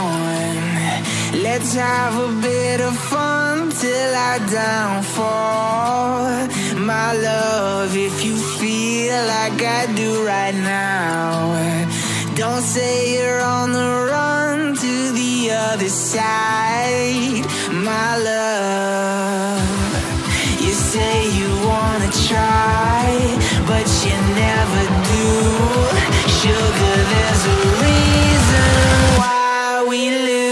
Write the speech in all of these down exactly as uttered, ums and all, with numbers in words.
want. Let's have a bit of fun till our downfall. My love, if you feel like I do right now, don't say you're on the run to the other side. My love, you say you wanna try, but you never do. Sugar, there's a reason why we lose.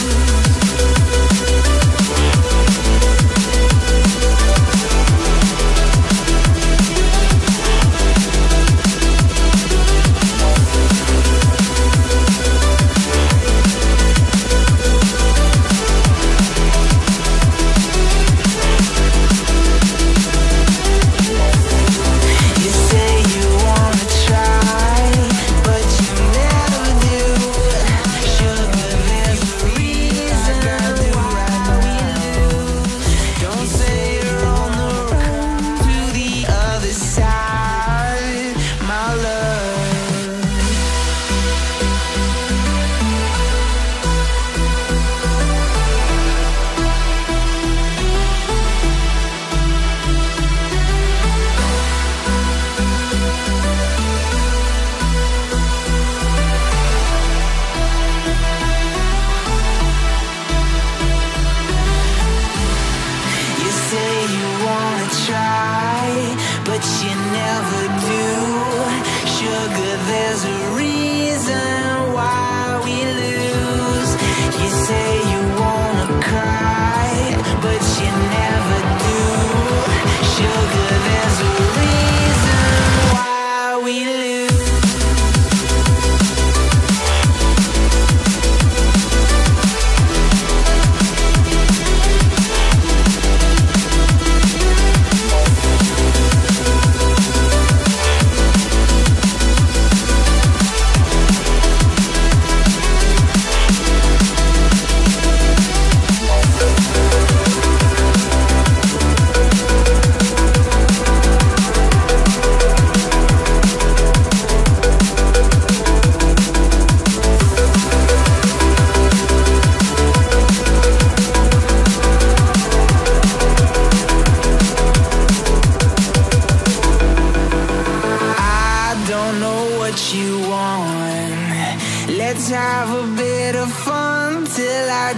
Let's have a bit of fun till our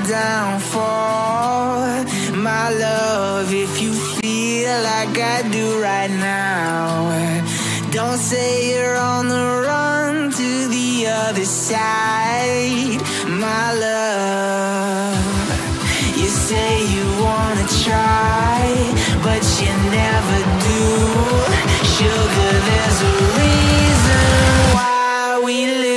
downfall. My love, if you feel like I do right now, don't say you're on the run to the other side. My love, you say you wanna try, but you never do. Sugar, there's a reason why we live.